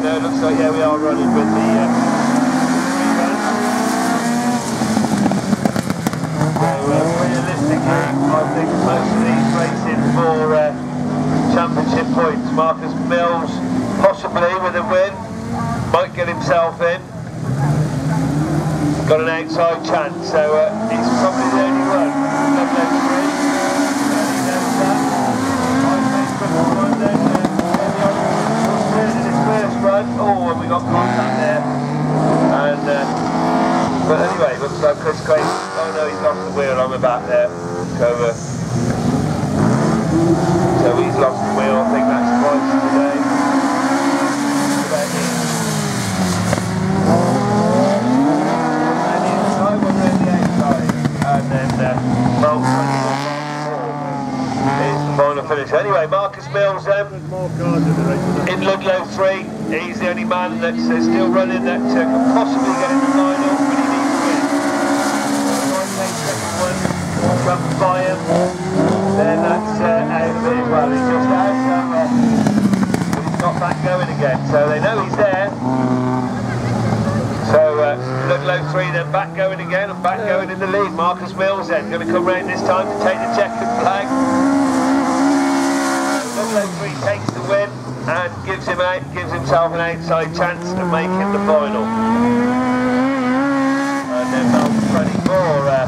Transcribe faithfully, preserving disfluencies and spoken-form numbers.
No, it looks like, yeah, we are running with the uh, so uh, realistically, I think most of these racing for uh, championship points. Marcus Mills, possibly with a win, might get himself in. Got an outside chance, so uh, he's probably the only one. Oh, and we got contact there. And uh, but anyway, looks like Chris Craig. Oh no, he's lost the wheel on the back there. So, uh, so he's lost the wheel. I think that's twice today. And the inside, one round the outside, and then uh, well, is the final finish. Anyway, Marcus Mills um, in Ludlow three. He's the only man that's uh, still running that uh, can possibly get in the final, but he needs to win. One jumps by him, then that's uh, out of it. Well, he's just out, so uh, but he's not back going again. So they know he's there. So uh, Ludlow three then back going again and back going in the lead. Marcus Mills then going to come round this time to take the checkered flag. Ludlow three takes the win and gives him out, gives himself an outside chance to make it the final. And then Melbourne twenty-four. Uh,